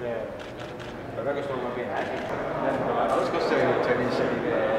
väga suur vabi. Algas, kas see oli selline